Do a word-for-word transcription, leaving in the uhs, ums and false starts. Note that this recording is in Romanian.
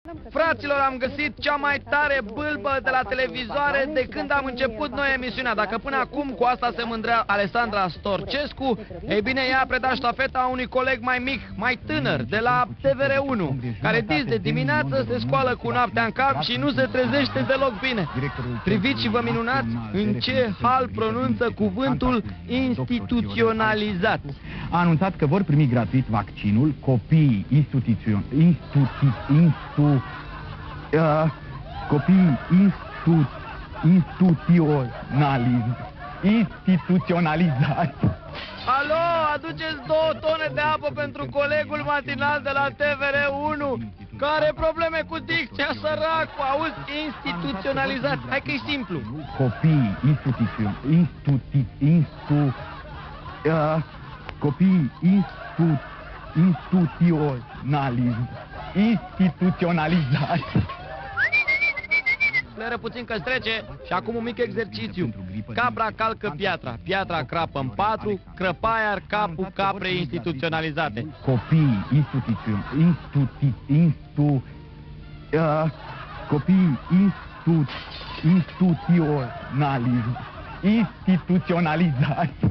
Fraților, am găsit cea mai tare bâlbă de la televizoare de când am început noi emisiunea. Dacă până acum cu asta se mândrea Alessandra Storcescu, ei bine, ea a predat ștafeta unui coleg mai mic, mai tânăr, de la T V R unu, care dis de dimineață se scoală cu noaptea în cap și nu se trezește deloc bine. Priviți și vă minunați în ce hal pronunță cuvântul instituționalizat. A anunțat că vor primi gratuit vaccinul copiii instituțion... institu... institu... Uh, copiii institu... instituționaliz... instituționalizați. Alo, aduceți două tone de apă pentru colegul matinal de la T V R unu, care are probleme cu dicția, săracul, auzi, instituționalizat. Hai că e simplu. Copiii instituțion... institu... institu... Uh, copiii institu... instituționaliz... instituționalizați. Fleră puțin că trece și acum un mic exercițiu. Capra calcă piatra, piatra crapă în patru, crăpaia ar capul caprei instituționalizate. Copiii instituțion... institu... institu... Uh, copiii institu... instituționaliz... instituționalizați.